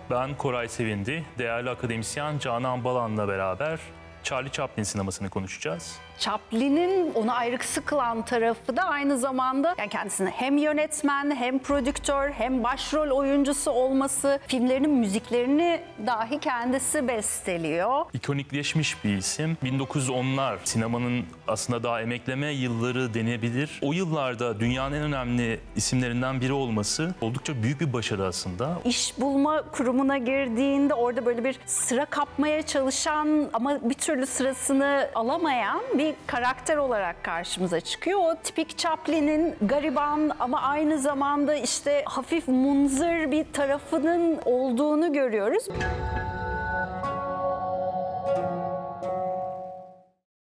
Ben Koray Sevindi, değerli akademisyen Canan Balan'la beraber Charlie Chaplin sinemasını konuşacağız. Chaplin'in onu ayrıksı kılan tarafı da aynı zamanda yani kendisini hem yönetmen, hem prodüktör, hem başrol oyuncusu olması, filmlerinin müziklerini dahi kendisi besteliyor. İkonikleşmiş bir isim. 1910'lar sinemanın aslında daha emekleme yılları denebilir. O yıllarda dünyanın en önemli isimlerinden biri olması oldukça büyük bir başarı aslında. İş bulma kurumuna girdiğinde orada böyle bir sıra kapmaya çalışan ama bir türlü sırasını alamayan bir karakter olarak karşımıza çıkıyor. O tipik Chaplin'in gariban ama aynı zamanda işte hafif munzır bir tarafının olduğunu görüyoruz.